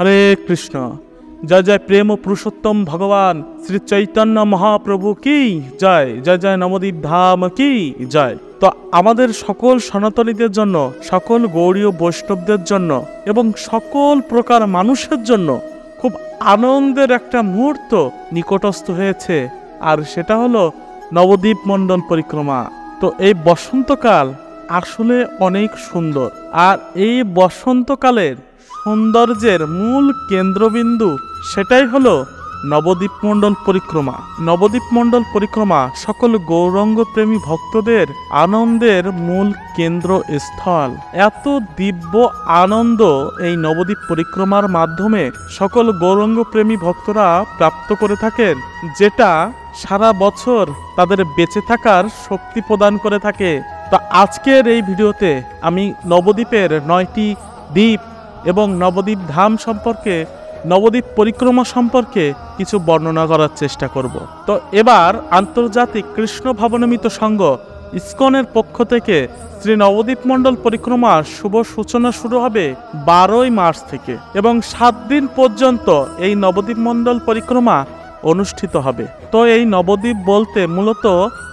হরে কৃষ্ণ। জয় জয় প্রেম ও পুরুষোত্তম ভগবান শ্রী চৈতন্য মহাপ্রভু কি জয়। জয় জয় নবদ্বীপ ধাম কি জয়। তো আমাদের সকল সনাতনীদের জন্য, সকল গৌড়ীয় বৈষ্ণবদের জন্য এবং সকল প্রকার মানুষের জন্য খুব আনন্দের একটা মুহূর্ত নিকটস্থ হয়েছে, আর সেটা হলো নবদ্বীপ মণ্ডল পরিক্রমা। তো এই বসন্তকাল আসলে অনেক সুন্দর, আর এই বসন্তকালের সৌন্দর্যের মূল কেন্দ্রবিন্দু সেটাই হলো নবদ্বীপ মণ্ডল পরিক্রমা। নবদ্বীপ মণ্ডল পরিক্রমা সকল গৌরাঙ্গ প্রেমী ভক্তদের আনন্দের মূল কেন্দ্রস্থল। এত দিব্য আনন্দ এই নবদ্বীপ পরিক্রমার মাধ্যমে সকল গৌরাঙ্গ প্রেমী ভক্তরা প্রাপ্ত করে থাকেন, যেটা সারা বছর তাদের বেঁচে থাকার শক্তি প্রদান করে থাকে। তো আজকের এই ভিডিওতে আমি নবদ্বীপের 9টি দ্বীপ এবং নবদ্বীপ ধাম সম্পর্কে, নবদ্বীপ পরিক্রমা সম্পর্কে কিছু বর্ণনা করার চেষ্টা করব। তো এবার আন্তর্জাতিক কৃষ্ণ ভাবনামিত সংঘ ইসকনের পক্ষ থেকে শ্রী নবদ্বীপ মণ্ডল পরিক্রমার শুভ সূচনা শুরু হবে 12ই মার্চ থেকে, এবং 7 দিন পর্যন্ত এই নবদ্বীপ মণ্ডল পরিক্রমা অনুষ্ঠিত হবে। তো এই নবদ্বীপ বলতে মূলত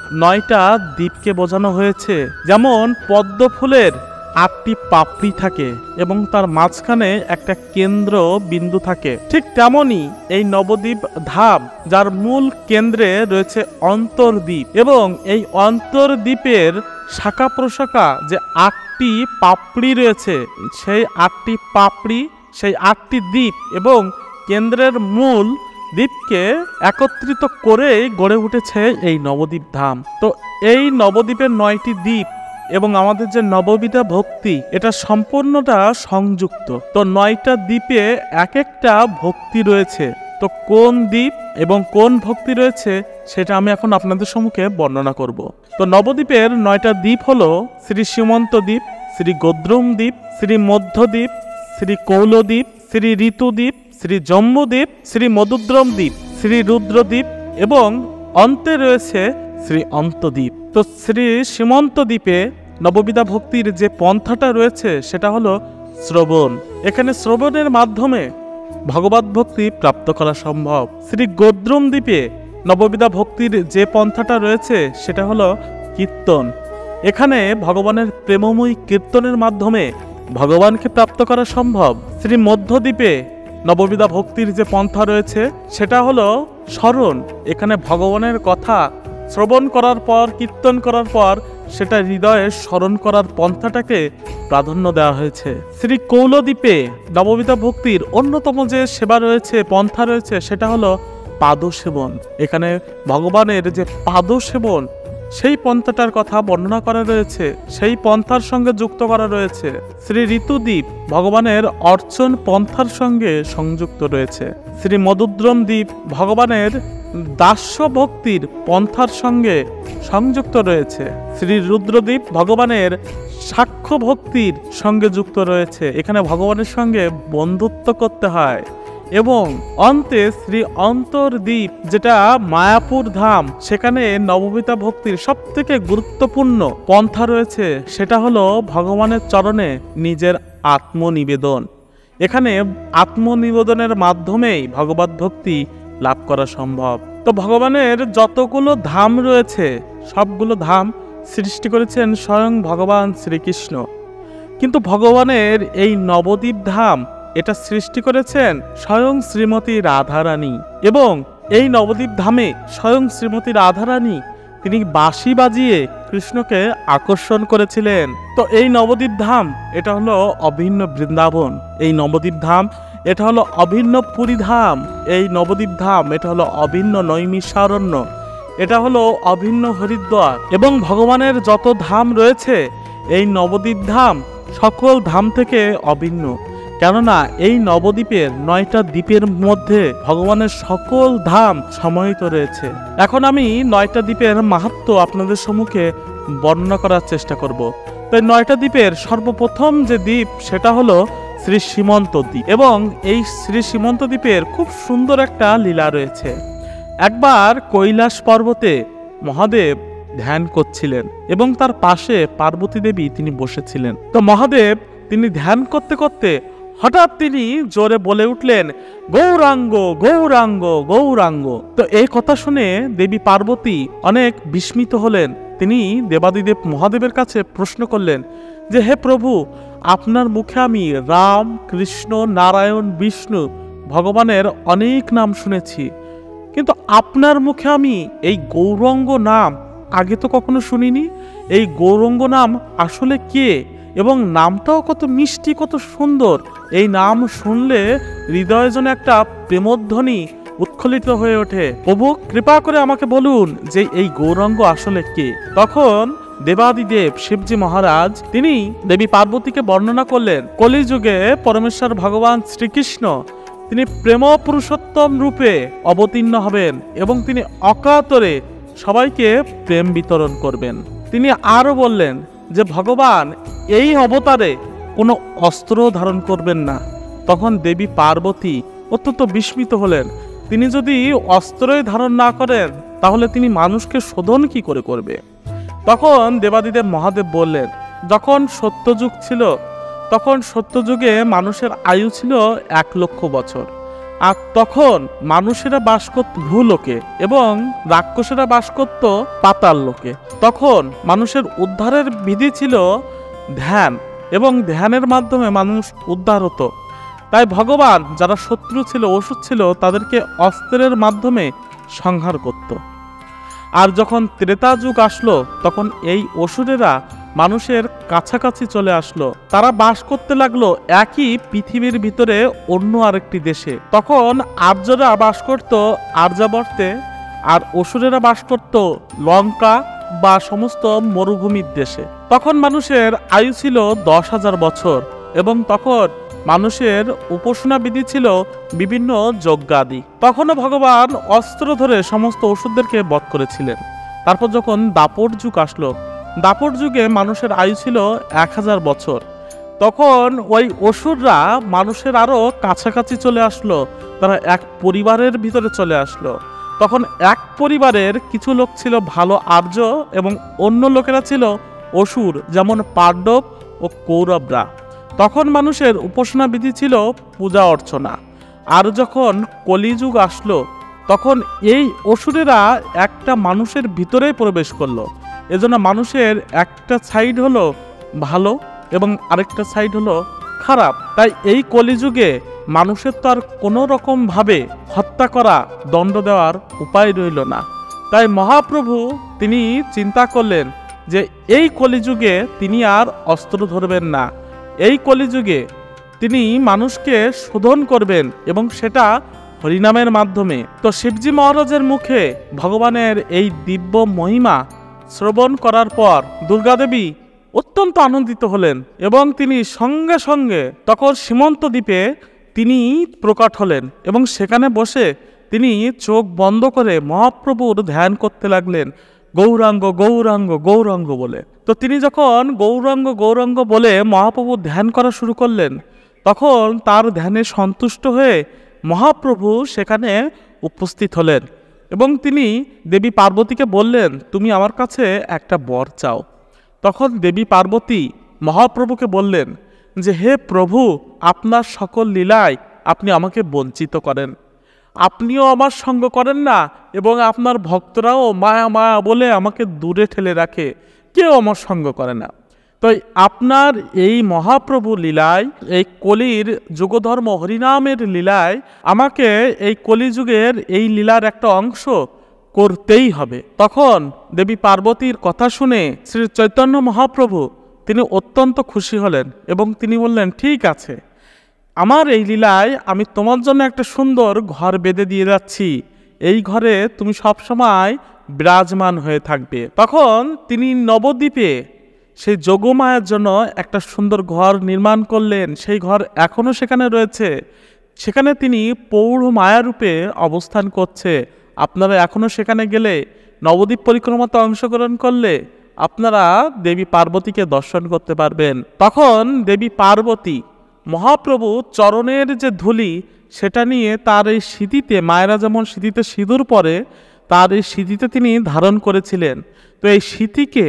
9টা দ্বীপকে বোঝানো হয়েছে। যেমন পদ্ম ফুলের 8টি পাপড়ি থাকে এবং তার মাঝখানে একটা কেন্দ্র বিন্দু থাকে, ঠিক তেমনই এই নবদ্বীপ ধাম, যার মূল কেন্দ্রে রয়েছে অন্তর্দ্বীপ, এবং এই অন্তর্দ্বীপের শাখা প্রশাখা যে 8টি পাপড়ি রয়েছে, সেই 8টি পাপড়ি, সেই 8টি দ্বীপ এবং কেন্দ্রের মূল দ্বীপকে একত্রিত করে গড়ে উঠেছে এই নবদ্বীপ ধাম। তো এই নবদ্বীপের 9টি দ্বীপ এবং আমাদের যে নববিধা ভক্তি, এটা সম্পূর্ণটা সংযুক্ত। তো 9টা দ্বীপে এক একটা ভক্তি রয়েছে। তো কোন দ্বীপ এবং কোন ভক্তি রয়েছে সেটা আমি এখন আপনাদের সম্মুখে বর্ণনা করব। তো নবদ্বীপের 9টা দ্বীপ হলো শ্রী সীমন্ত দ্বীপ, শ্রী গোদ্রুম দ্বীপ, শ্রী মধ্যদ্বীপ, শ্রী কৌলদ্বীপ, শ্রী ঋতুদ্বীপ, শ্রী জম্বুদ্বীপ, শ্রী মধুদ্রম দ্বীপ, শ্রী রুদ্রদ্বীপ এবং অন্তে রয়েছে শ্রী অন্তদ্বীপ। তো শ্রী সীমন্ত দ্বীপে নববিধা ভক্তির যে পন্থাটা রয়েছে সেটা হলো শ্রবণ। এখানে শ্রবণের মাধ্যমে ভগবত ভক্তি প্রাপ্ত করা সম্ভব। শ্রী গোদ্রুম দ্বীপে নববিধা ভক্তির যে পন্থাটা রয়েছে সেটা হলো কীর্তন। এখানে ভগবানের প্রেমময়ী কীর্তনের মাধ্যমে ভগবানকে প্রাপ্ত করা সম্ভব। শ্রী মধ্যদ্বীপে নববিধা ভক্তির যে পন্থা রয়েছে সেটা হলো স্মরণ। এখানে ভগবানের কথা শ্রবণ করার পর, কীর্তন করার পর সেটা হৃদয়ে স্মরণ করার পন্থাটাকে প্রাধান্য দেওয়া হয়েছে। শ্রী কৌলদ্বীপে নববিধা ভক্তির অন্যতম যে সেবা রয়েছে, পন্থা রয়েছে, সেটা হলো পাদসেবন। এখানে ভগবানের যে পাদসেবন, সেই পন্থাটার কথা বর্ণনা করা রয়েছে, সেই পন্থার সঙ্গে যুক্ত করা রয়েছে। শ্রী ঋতুদ্বীপ ভগবানের অর্চন পন্থার সঙ্গে সংযুক্ত রয়েছে। শ্রী মধুদ্রম দ্বীপ ভগবানের দাস্য ভক্তির পন্থার সঙ্গে সংযুক্ত রয়েছে। শ্রী রুদ্রদ্বীপ ভগবানের সাক্ষ্য ভক্তির সঙ্গে যুক্ত রয়েছে। এখানে ভগবানের সঙ্গে বন্ধুত্ব করতে হয়। এবং অন্তে শ্রী অন্তর্দ্বীপ, যেটা মায়াপুর ধাম, সেখানে নববিধা ভক্তির সবথেকে গুরুত্বপূর্ণ পন্থা রয়েছে, সেটা হলো ভগবানের চরণে নিজের আত্মনিবেদন। এখানে আত্মনিবেদনের মাধ্যমেই ভগবত ভক্তি লাভ করা সম্ভব। তো ভগবানের যতগুলো ধাম রয়েছে সবগুলো ধাম সৃষ্টি করেছেন স্বয়ং ভগবান শ্রীকৃষ্ণ, কিন্তু ভগবানের এই নবদ্বীপ ধাম, এটা সৃষ্টি করেছেন স্বয়ং শ্রীমতী রাধারানী। এবং এই নবদ্বীপ ধামে স্বয়ং শ্রীমতী রাধারানী তিনি বাঁশি বাজিয়ে কৃষ্ণকে আকর্ষণ করেছিলেন। তো এই নবদ্বীপ ধাম, এটা হলো অভিন্ন বৃন্দাবন। এই নবদ্বীপ ধাম, এটা হলো অভিন্ন পুরী ধাম। এই নবদ্বীপ ধাম, এটা হলো অভিন্ন নৈমিষারণ্য, এটা হলো অভিন্ন হরিদ্বার। এবং ভগবানের যত ধাম রয়েছে, এই নবদ্বীপ ধাম সকল ধাম থেকে অভিন্ন, কেননা এই নবদ্বীপের 9টা দ্বীপের মধ্যে ভগবানের সকল ধাম সমাহিত রয়েছে। এখন আমি 9টা দ্বীপের মাহাত্ম্য আপনাদের সম্মুখে বর্ণনা করার চেষ্টা করব। তাই 9টা দ্বীপের সর্বপ্রথম যে দ্বীপ সেটা হলো শ্রী সীমন্ত দ্বীপ। এবং এই শ্রী সীমন্ত দ্বীপের খুব সুন্দর একটা লীলা রয়েছে। একবার কৈলাস পর্বতে মহাদেব ধ্যান করছিলেন এবং তার পাশে পার্বতী দেবী তিনি বসেছিলেন। তো মহাদেব তিনি ধ্যান করতে করতে হঠাৎ তিনি জোরে বলে উঠলেন, গৌরাঙ্গ গৌরাঙ্গ গৌরাঙ্গ। তো এই কথা শুনে দেবী পার্বতী অনেক বিস্মিত হলেন। তিনি দেবাদিদেব মহাদেবের কাছে প্রশ্ন করলেন যে, হে প্রভু, আপনার মুখে আমি রাম, কৃষ্ণ, নারায়ণ, বিষ্ণু ভগবানের অনেক নাম শুনেছি, কিন্তু আপনার মুখে আমি এই গৌরাঙ্গ নাম আগে তো কখনো শুনিনি। এই গৌরাঙ্গ নাম আসলে কে? এবং নামটাও কত মিষ্টি, কত সুন্দর। এই নাম শুনলে হৃদয়ে যেন একটা প্রেমধ্বনি উৎখলিত হয়ে ওঠে। প্রভু, কৃপা করে আমাকে বলুন যে এই গৌরাঙ্গ আসলে কে। তখন দেবাদিদেব শিবজি মহারাজ তিনি দেবী পার্বতীকে বর্ণনা করলেন, কলিযুগে পরমেশ্বর ভগবান শ্রীকৃষ্ণ তিনি প্রেম পুরুষোত্তম রূপে অবতীর্ণ হবেন এবং তিনি অকাতরে সবাইকে প্রেম বিতরণ করবেন। তিনি আরো বললেন যে ভগবান এই অবতারে কোনো অস্ত্র ধারণ করবেন না। তখন দেবী পার্বতী অত্যন্ত বিস্মিত হলেন। তিনি যদি অস্ত্রই ধারণ না করেন তাহলে তিনি মানুষকে শোধন কি করে করবে? তখন দেবাদিদেব মহাদেব বললেন, যখন সত্যযুগ ছিল তখন সত্যযুগে মানুষের আয়ু ছিল 1,00,000 বছর। আর তখন মানুষেরা বাস করত ভূলোকে এবং রাক্ষসেরা বাস করত পাতাল লোকে। তখন মানুষের উদ্ধারের বিধি ছিল ধ্যান, এবং ধ্যানের মাধ্যমে মানুষ উদ্ধার হতো। তাই ভগবান যারা শত্রু ছিল, অসুর ছিল, তাদেরকে অস্ত্রের মাধ্যমে সংহার করত। আর যখন ত্রেতা যুগ আসলো তখন এই অসুরেরা মানুষের কাছাকাছি চলে আসলো। তারা বাস করতে লাগলো একই পৃথিবীর ভিতরে অন্য আরেকটি দেশে। তখন আর্যরা বাস করত আর্যাবর্তে, আর অসুরেরা বাস করত লঙ্কা বা সমস্ত মরুভূমির দেশে। তখন মানুষের আয়ু ছিল 10,000 বছর এবং তখন মানুষের উপাসনা বিধি ছিল বিভিন্ন যজ্ঞাদি। তখনও ভগবান অস্ত্র ধরে সমস্ত অসুরদেরকে বধ করেছিলেন। তারপর যখন দাপর যুগ আসলো, দাপর যুগে মানুষের আয়ু ছিল 1,000 বছর। তখন ওই অসুররা মানুষের আরো কাছাকাছি চলে আসলো, তারা এক পরিবারের ভিতরে চলে আসলো। তখন এক পরিবারের কিছু লোক ছিল ভালো আর্য এবং অন্য লোকেরা ছিল অসুর, যেমন পাণ্ডব ও কৌরবরা। তখন মানুষের উপাসনা বিধি ছিল পূজা অর্চনা। আর যখন কলিযুগ আসলো তখন এই অসুরেরা একটা মানুষের ভিতরেই প্রবেশ করলো। এজন্য মানুষের একটা সাইড হলো ভালো এবং আরেকটা সাইড হলো খারাপ। তাই এই কলিযুগে মানুষের তো আর কোনো রকম ভাবে হত্যা করা, দণ্ড দেওয়ার উপায় রইল না। তাই মহাপ্রভু তিনি চিন্তা করলেন যে এই কলিযুগে তিনি আর অস্ত্র ধরবেন না। এই কলিযুগে তিনি মানুষকে শোধন করবেন এবং সেটা হরিনামের মাধ্যমে। তো শিবজি মহারাজের মুখে ভগবানের এই দিব্য মহিমা শ্রবণ করার পর দুর্গাদেবী অত্যন্ত আনন্দিত হলেন এবং তিনি সঙ্গে সঙ্গে তখন সীমন্ত দ্বীপে তিনি প্রকট হলেন এবং সেখানে বসে তিনি চোখ বন্ধ করে মহাপ্রভুর ধ্যান করতে লাগলেন, গৌরাঙ্গ গৌরাঙ্গ গৌরাঙ্গ বলে। তো তিনি যখন গৌরাঙ্গ গৌরাঙ্গ বলে মহাপ্রভু ধ্যান করা শুরু করলেন, তখন তার ধ্যানে সন্তুষ্ট হয়ে মহাপ্রভু সেখানে উপস্থিত হলেন এবং তিনি দেবী পার্বতীকে বললেন, তুমি আমার কাছে একটা বর চাও। তখন দেবী পার্বতী মহাপ্রভুকে বললেন যে, হে প্রভু, আপনার সকল লীলায় আপনি আমাকে বঞ্চিত করেন, আপনিও আমার সঙ্গ করেন না এবং আপনার ভক্তরাও মায়া মায়া বলে আমাকে দূরে ঠেলে রাখে, কেউ আমার সঙ্গ করে না। তাই আপনার এই মহাপ্রভু লীলায়, এই কলির যুগধর্ম হরিনামের লীলায় আমাকে এই কলিযুগের এই লীলার একটা অংশ করতেই হবে। তখন দেবী পার্বতীর কথা শুনে শ্রী চৈতন্য মহাপ্রভু তিনি অত্যন্ত খুশি হলেন এবং তিনি বললেন, ঠিক আছে, আমার এই লীলায় আমি তোমার জন্য একটা সুন্দর ঘর বেঁধে দিয়ে যাচ্ছি, এই ঘরে তুমি সবসময় বিরাজমান হয়ে থাকবে। তখন তিনি নবদ্বীপে সেই যোগমায়ার জন্য একটা সুন্দর ঘর নির্মাণ করলেন। সেই ঘর এখনও সেখানে রয়েছে, সেখানে তিনি পৌঢ় মায়ারূপে অবস্থান করছে। আপনারা এখনও সেখানে গেলে, নবদ্বীপ পরিক্রমাতে অংশগ্রহণ করলে আপনারা দেবী পার্বতীকে দর্শন করতে পারবেন। তখন দেবী পার্বতী মহাপ্রভু চরণের যে ধূলি সেটা নিয়ে তার এই সিঁথিতে, মায়েরা যেমন সিঁথিতে সিঁদুর পরে, তার এই সিঁথিতে তিনি ধারণ করেছিলেন। তো এই সিঁথিকে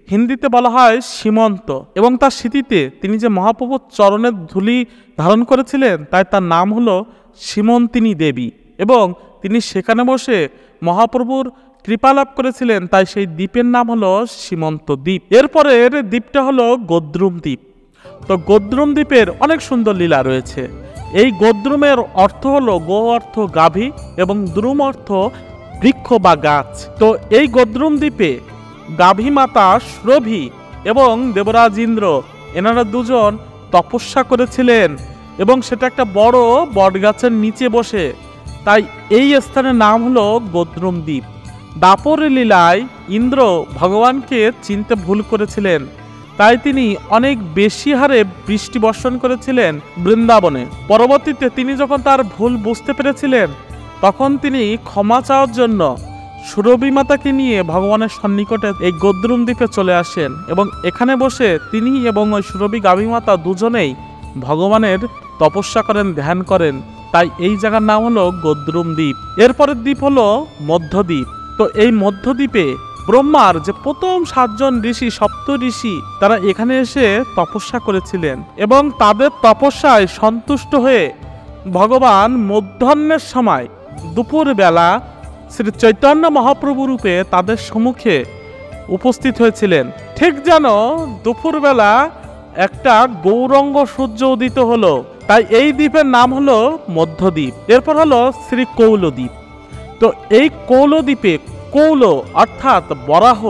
হিন্দিতে বলা হয় সীমন্ত, এবং তার স্মৃতিতে তিনি যে মহাপ্রভুর চরণের ধূলি ধারণ করেছিলেন তাই তার নাম হলো সীমন্তিনী দেবী, এবং তিনি সেখানে বসে মহাপ্রভুর কৃপা লাভ করেছিলেন, তাই সেই দ্বীপের নাম হলো সীমন্ত দ্বীপ। এরপরের দ্বীপটা হলো গোদ্রুম দ্বীপ। তো গোদ্রুম দ্বীপের অনেক সুন্দর লীলা রয়েছে। এই গোদ্রুমের অর্থ হলো গো অর্থ গাভী এবং দ্রুম অর্থ বৃক্ষ বা গাছ। তো এই গোদ্রুম দ্বীপে গাভী মাতা সুরভি এবং দেবরাজ ইন্দ্র এনারা দুজন তপস্যা করেছিলেন, এবং সেটা একটা বড় বটগাছের নিচে বসে, তাই এই স্থানের নাম হলো গোদ্রুম দ্বীপ। দাপর লীলায় ইন্দ্র ভগবানকে চিনতে ভুল করেছিলেন, তাই তিনি অনেক বেশি হারে বৃষ্টি বর্ষণ করেছিলেন বৃন্দাবনে। পরবর্তীতে তিনি যখন তার ভুল বুঝতে পেরেছিলেন তখন তিনি ক্ষমা চাওয়ার জন্য সুরভি মাতাকে নিয়ে ভগবানের সন্নিকটে এই গোদ্রুম দ্বীপে চলে আসেন, এবং এখানে বসে তিনি এবং ওই সুরভি গাভী মাতা দুজনেই ভগবানের তপস্যা করেন, ধ্যান করেন, তাই এই জায়গার নাম হলো গোদ্রুম দ্বীপ। এরপরের দ্বীপ হলো মধ্যদ্বীপ। তো এই মধ্যদ্বীপে ব্রহ্মার যে প্রথম 7 জন ঋষি, সপ্ত ঋষি, তারা এখানে এসে তপস্যা করেছিলেন, এবং তাদের তপস্যায় সন্তুষ্ট হয়ে ভগবান মধ্যাহ্নের সময় দুপুর বেলা শ্রী চৈতন্য মহাপ্রভু রূপে তাদের সম্মুখে উপস্থিত হয়েছিলেন। ঠিক যেন দুপুরবেলা একটা গৌরঙ্গ সূর্য উদিত হলো, তাই এই দ্বীপের নাম হলো মধ্যদ্বীপ। এরপর হলো শ্রী কৌলদ্বীপ। তো এই কৌলদ্বীপে কৌল অর্থাৎ বরাহ,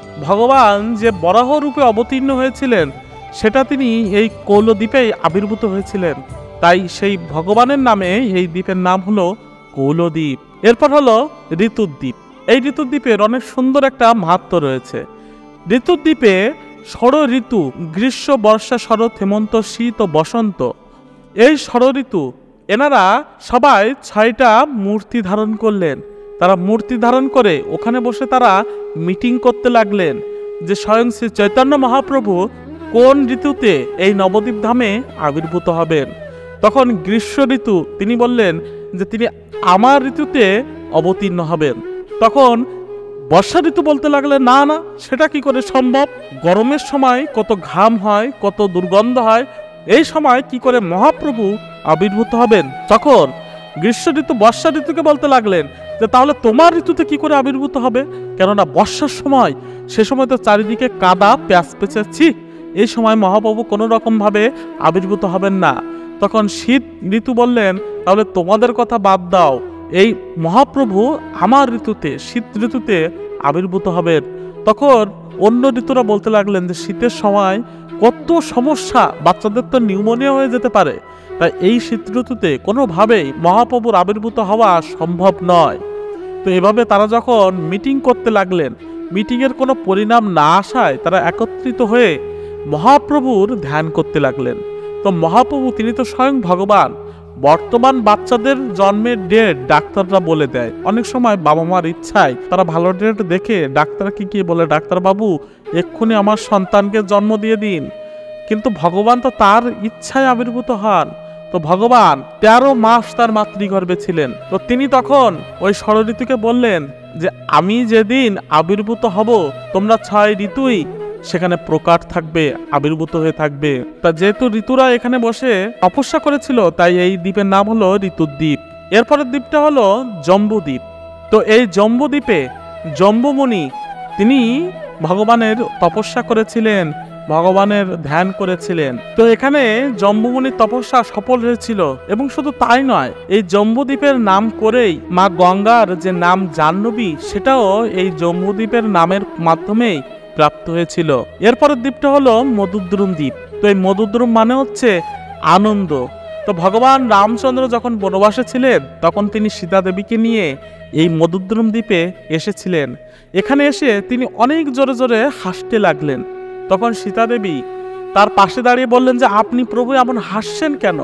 ভগবান যে বরাহ রূপে অবতীর্ণ হয়েছিলেন সেটা তিনি এই কৌলদ্বীপেই আবির্ভূত হয়েছিলেন, তাই সেই ভগবানের নামে এই দ্বীপের নাম হলো কৌলদ্বীপ। এরপর হলো ঋতুদ্বীপ। এই ঋতুদ্বীপের অনেক সুন্দর একটা মাহাত্ম্য রয়েছে। ঋতুদ্বীপে ষড় ঋতু, গ্রীষ্ম, বর্ষা, শরৎ, হেমন্ত, শীত ও বসন্ত, এই ষড় ঋতু এনারা সবাই 6টা মূর্তি ধারণ করলেন। তারা মূর্তি ধারণ করে ওখানে বসে তারা মিটিং করতে লাগলেন যে স্বয়ং শ্রী চৈতন্য মহাপ্রভু কোন ঋতুতে এই নবদ্বীপ ধামে আবির্ভূত হবেন। তখন গ্রীষ্ম ঋতু তিনি বললেন যে তিনি আমার ঋতুতে অবতীর্ণ হবেন। তখন বর্ষা ঋতু বলতে লাগলেন না না, সেটা কি করে সম্ভব, গরমের সময় কত ঘাম হয়, কত দুর্গন্ধ হয়, এই সময় কি করে মহাপ্রভু আবির্ভূত হবেন। তখন গ্রীষ্ম ঋতু বর্ষা ঋতুকে বলতে লাগলেন যে তাহলে তোমার ঋতুতে কি করে আবির্ভূত হবে, কেননা বর্ষার সময়, সে সময় তো চারিদিকে কাদা প্যাঁচ পেঁচেছি, এই সময় মহাপ্রভু কোনো রকম ভাবে আবির্ভূত হবেন না। তখন শীত ঋতু বললেন তাহলে তোমাদের কথা বাদ দাও, এই মহাপ্রভু আমার ঋতুতে, শীত ঋতুতে আবির্ভূত হবেন। তখন অন্য ঋতুরা বলতে লাগলেন যে শীতের সময় কত সমস্যা, বাচ্চাদের তো নিউমোনিয়া হয়ে যেতে পারে, তাই এই শীত ঋতুতে কোনোভাবেই মহাপ্রভুর আবির্ভূত হওয়া সম্ভব নয়। তো এভাবে তারা যখন মিটিং করতে লাগলেন, মিটিংয়ের কোনো পরিণাম না আসায় তারা একত্রিত হয়ে মহাপ্রভুর ধ্যান করতে লাগলেন। তো মহাপ্রভু তিনি তো স্বয়ং ভগবান, বর্তমান বাচ্চাদের জন্মের ডেট ডাক্তাররা বলে দেয়। অনেক সময় বাবা মার ইচ্ছায় তারা ভালো ডেট দেখে ডাক্তারকে কি বলে, ডাক্তার বাবু এক্ষুনি আমার সন্তানকে জন্ম দিয়ে দিন, কিন্তু ভগবান তো তার ইচ্ছায় আবির্ভূত হন। তো ভগবান 13 মাস তার মাতৃগর্ভে ছিলেন। তো তিনি তখন ওই ষড় ঋতুকে বললেন যে আমি যেদিন আবির্ভূত হব তোমরা 6 ঋতুই সেখানে প্রকাট থাকবে, আবির্ভূত হয়ে থাকবে। তা যেহেতু ঋতুরা এখানে বসে তপস্যা করেছিল তাই এই দ্বীপের নাম হলো ঋতুদ্বীপ। এরপরের দ্বীপটা হলো জম্বুদ্বীপ। তো এই জম্বুদ্বীপে জম্বুমুনি তিনি ভগবানের তপস্যা করেছিলেন, ভগবানের ধ্যান করেছিলেন। তো এখানে জম্বুমুনির তপস্যা সফল হয়েছিল, এবং শুধু তাই নয়, এই জম্বুদ্বীপের নাম করেই মা গঙ্গার যে নাম জাহ্নবী সেটাও এই জম্বুদ্বীপের নামের মাধ্যমেই প্রাপ্ত হয়েছিল। এরপরের দ্বীপটা হলো মধুদ্রুম দ্বীপ। তো এই মধুদ্রুম মানে হচ্ছে আনন্দ। তো ভগবান রামচন্দ্র যখন বনবাসে ছিলেন তখন তিনি সীতা দেবীকে নিয়ে এই মধুদ্রুম দ্বীপে এসেছিলেন। এখানে এসে তিনি অনেক জোরে জোরে হাসতে লাগলেন। তখন সীতা দেবী তার পাশে দাঁড়িয়ে বললেন যে আপনি প্রভু এমন হাসছেন কেন।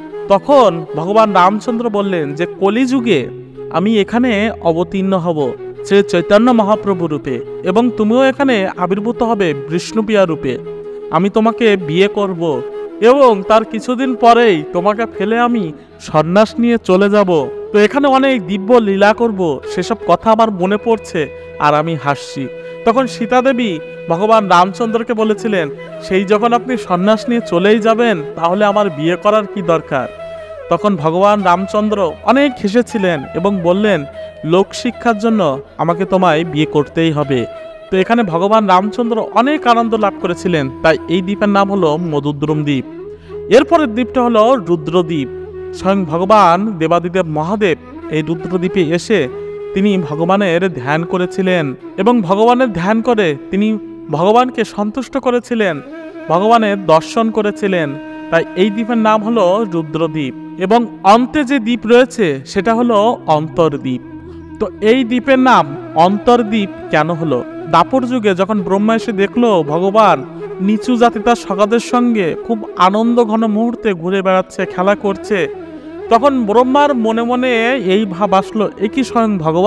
তখন ভগবান রামচন্দ্র বললেন যে কলিযুগে আমি এখানে অবতীর্ণ হব শ্রী চৈতন্য মহাপ্রভু রূপে, এবং তুমিও এখানে আবির্ভূত হবে বিষ্ণুপ্রিয়া রূপে। আমি তোমাকে বিয়ে করব এবং তার কিছুদিন পরেই তোমাকে ফেলে আমি সন্ন্যাস নিয়ে চলে যাব। তো এখানে অনেক দিব্য লীলা করব, সেসব কথা আমার মনে পড়ছে আর আমি হাসছি। তখন সীতা দেবী ভগবান রামচন্দ্রকে বলেছিলেন, সেই যখন আপনি সন্ন্যাস নিয়ে চলেই যাবেন, তাহলে আমার বিয়ে করার কি দরকার। তখন ভগবান রামচন্দ্র অনেক হেসেছিলেন এবং বললেন, লোক শিক্ষার জন্য আমাকে তোমায় বিয়ে করতেই হবে। তো এখানে ভগবান রামচন্দ্র অনেক আনন্দ লাভ করেছিলেন, তাই এই দ্বীপের নাম হলো মধুদ্রুম দ্বীপ। এরপরের দ্বীপটা হলো রুদ্রদ্বীপ। স্বয়ং ভগবান দেবাদিদেব মহাদেব এই রুদ্রদ্বীপে এসে তিনি ভগবানের ধ্যান করেছিলেন এবং ভগবানের ধ্যান করে তিনি ভগবানকে সন্তুষ্ট করেছিলেন, ভগবানের দর্শন করেছিলেন। তাই এই দ্বীপের নাম হলো রুদ্রদ্বীপ। এবং অন্তে যে দ্বীপ রয়েছে সেটা হলো অন্তর্দ্বীপ। তো এই দ্বীপের নাম অন্তর্দ্বীপ কেন হলো? দাপর যুগে যখন ব্রহ্মা এসে দেখলো ভগবান নিচু জাতি তার সখাদের সঙ্গে খুব আনন্দ ঘন মুহূর্তে ঘুরে বেড়াচ্ছে, খেলা করছে, তখন ব্রহ্মার মনে মনে এই ভাব আসলো, একই স্বয়ং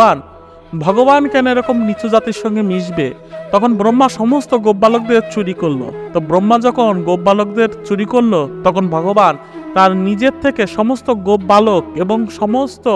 ভগবান কেন এরকম নিচু জাতির সঙ্গে মিশবে। তখন ব্রহ্মা সমস্ত গোপবালকদের চুরি করলো। তো ব্রহ্মা যখন গোপবালকদের চুরি করলো, তখন ভগবান তার নিজের থেকে সমস্ত গোপবালক এবং সমস্ত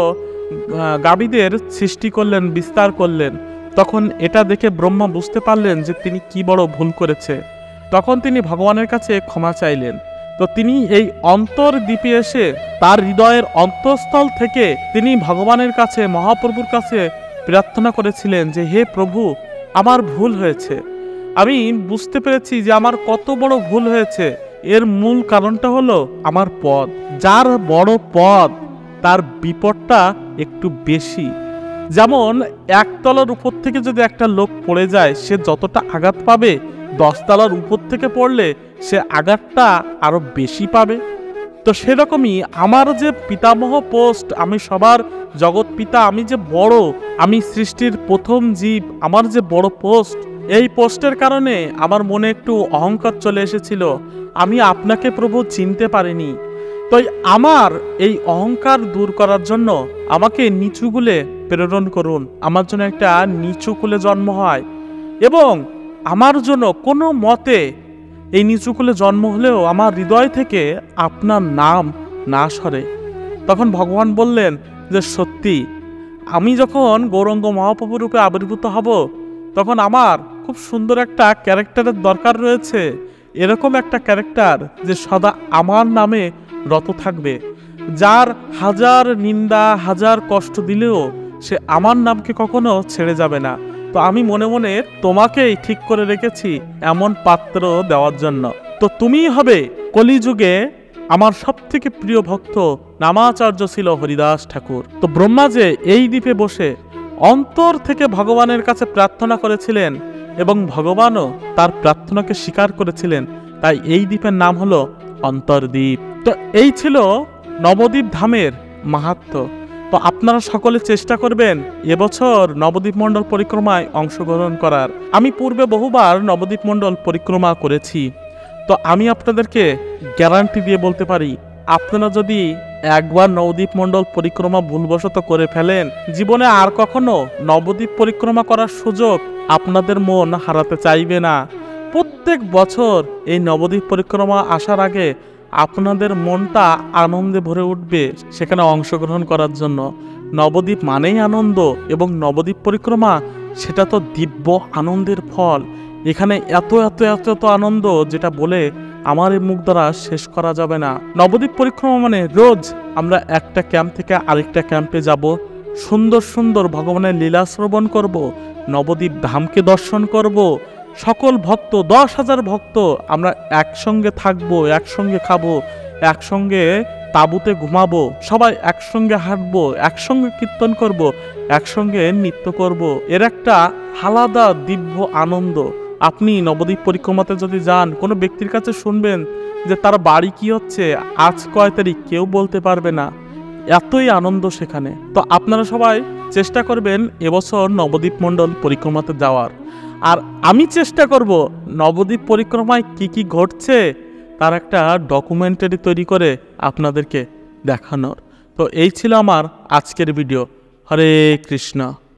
গাভীদের সৃষ্টি করলেন, বিস্তার করলেন। তখন এটা দেখে ব্রহ্মা বুঝতে পারলেন যে তিনি কি বড় ভুল করেছে। তখন তিনি ভগবানের কাছে ক্ষমা চাইলেন। তো তিনি এই অন্তর্দ্বীপে এসে তার হৃদয়ের অন্তঃস্থল থেকে তিনি ভগবানের কাছে, মহাপ্রভুর কাছে প্রার্থনা করেছিলেন যে, হে প্রভু, আমার ভুল হয়েছে, আমি বুঝতে পেরেছি যে আমার কত বড় ভুল হয়েছে। এর মূল কারণটা হলো আমার পদ। যার বড় পদ তার বিপদটা একটু বেশি। যেমন একতলার উপর থেকে যদি একটা লোক পড়ে যায়, সে যতটা আঘাত পাবে, 10 তলার উপর থেকে পড়লে সে আঘাতটা আরো বেশি পাবে। তো সেরকমই আমার যে পিতামহ পোস্ট, আমি সবার জগৎ পিতা, আমি যে বড়, আমি সৃষ্টির প্রথম জীব, আমার যে বড় পোস্ট, এই পোস্টের কারণে আমার মনে একটু অহংকার চলে এসেছিল। আমি আপনাকে প্রভু চিনতে পারিনি। তাই আমার এই অহংকার দূর করার জন্য আমাকে নিচু কুলে প্রেরণ করুন, আমার জন্য একটা নিচু কুলে জন্ম হয় এবং আমার জন্য কোনো মতে এই নিচু কুলে জন্ম হলেও আমার হৃদয় থেকে আপনার নাম না সরে। তখন ভগবান বললেন যে, সত্যি আমি যখন গৌরাঙ্গ মহাপ্রভু রূপে আবির্ভূত হব, তখন আমার খুব সুন্দর একটা ক্যারেক্টারের দরকার রয়েছে। এরকম একটা ক্যারেক্টার যে সদা আমার নামে রত থাকবে, যার হাজার নিন্দা, হাজার কষ্ট দিলেও সে আমার নামকে কখনো ছেড়ে যাবে না। তো আমি মনে মনে তোমাকেই ঠিক করে রেখেছি এমন পাত্র দেওয়ার জন্য। তো তুমিই হবে কলিযুগে আমার সবথেকে প্রিয় ভক্ত। নামাচার্য ছিল হরিদাস ঠাকুর। তো ব্রহ্মা যে এই দ্বীপে বসে অন্তর থেকে ভগবানের কাছে প্রার্থনা করেছিলেন এবং ভগবানও তার প্রার্থনাকে স্বীকার করেছিলেন, তাই এই দ্বীপের নাম হলো অন্তর্দ্বীপ। তো এই ছিল নবদ্বীপ ধামের মাহাত্ম্য। তো আপনারা সকলে চেষ্টা করবেন এবছর নবদ্বীপ মণ্ডল পরিক্রমায় অংশগ্রহণ করার। আমি পূর্বে বহুবার নবদ্বীপ মণ্ডল পরিক্রমা করেছি। তো আমি আপনাদেরকে গ্যারান্টি দিয়ে বলতে পারি, আপনারা যদি একবার নবদ্বীপ মণ্ডল পরিক্রমা ভুলবশত করে ফেলেন, জীবনে আর কখনো নবদ্বীপ পরিক্রমা করার সুযোগ আপনাদের মন হারাতে চাইবে না। প্রত্যেক বছর এই নবদ্বীপ পরিক্রমা আসার আগে আপনাদের মনটা আনন্দে ভরে উঠবে সেখানে অংশগ্রহণ করার জন্য। নবদ্বীপ মানেই আনন্দ এবং নবদ্বীপ পরিক্রমা সেটা তো দিব্য আনন্দের ফল। এখানে এত এত এত এত আনন্দ যেটা বলে আমার এই মুখ দ্বারা শেষ করা যাবে না। নবদ্বীপ পরিক্রমা মানে রোজ আমরা একটা ক্যাম্প থেকে আরেকটা ক্যাম্পে যাব, সুন্দর সুন্দর ভগবানের লীলা শ্রবণ করব, নবদ্বীপ ধামকে দর্শন করব। সকল ভক্ত 10,000 ভক্ত আমরা একসঙ্গে থাকবো, একসঙ্গে খাবো, একসঙ্গে তাঁবুতে ঘুমাবো, সবাই একসঙ্গে হাঁটবো, একসঙ্গে কীর্তন করব, একসঙ্গে নৃত্য করব। এর একটা আলাদা দিব্য আনন্দ। আপনি নবদ্বীপ পরিক্রমাতে যদি যান, কোনো ব্যক্তির কাছে শুনবেন যে তার বাড়ি কি হচ্ছে, আজ কয় তারিখ, কেউ বলতে পারবে না, এতই আনন্দ সেখানে। তো আপনারা সবাই চেষ্টা করবেন এবছর নবদ্বীপ মণ্ডল পরিক্রমাতে যাওয়ার। আর আমি চেষ্টা করব নবদ্বীপ পরিক্রমায় কি কি ঘটছে তার একটা ডকুমেন্টারি তৈরি করে আপনাদেরকে দেখানোর। তো এই ছিল আমার আজকের ভিডিও। হরে কৃষ্ণ।